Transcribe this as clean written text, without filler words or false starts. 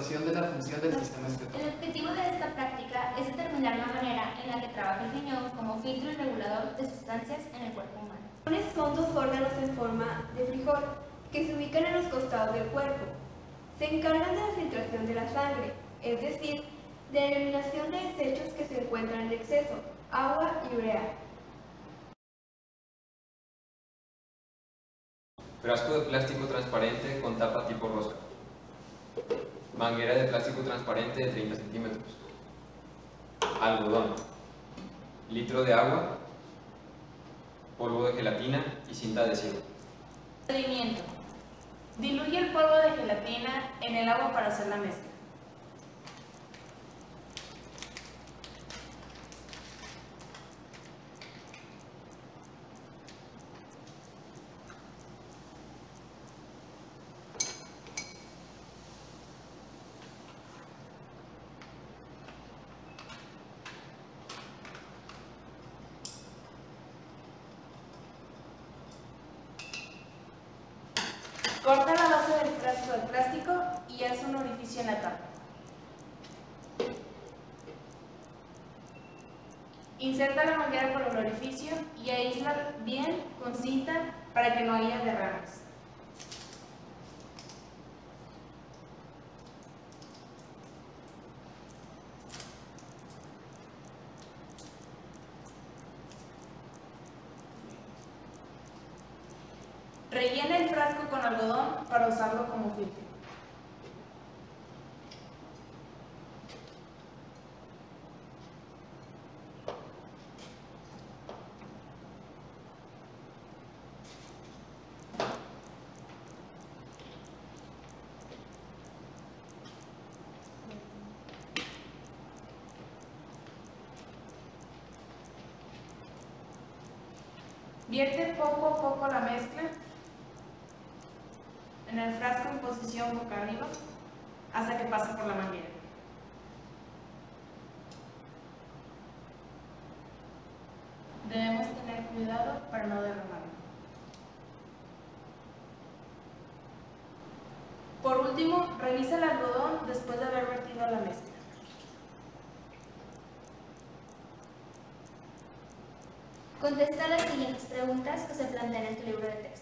evaluación de la función del sistema excretor. El objetivo de esta práctica es determinar la manera en la que trabaja el riñón como filtro y regulador de sustancias en el cuerpo humano. Los riñones son dos órganos en forma de frijol que se ubican en los costados del cuerpo. Se encargan de la filtración de la sangre, es decir, de la eliminación de desechos que se encuentran en exceso, agua y urea. Frasco de plástico transparente con tapa tipo rosca. Manguera de plástico transparente de 30 centímetros. Algodón. Litro de agua. Polvo de gelatina y cinta adhesiva. Procedimiento. Diluye el polvo de gelatina en el agua para hacer la mezcla. Corta la base del frasco de plástico y haz un orificio en la tapa. Inserta la manguera por el orificio y aísla bien con cinta para que no haya derrames. Rellena el frasco con algodón para usarlo como filtro. Vierte poco a poco la mezcla en el frasco en posición boca arriba hasta que pase por la manguera. Debemos tener cuidado para no derramarlo. Por último, revisa el algodón después de haber vertido la mezcla. Contesta las siguientes preguntas que se plantean en tu libro de texto.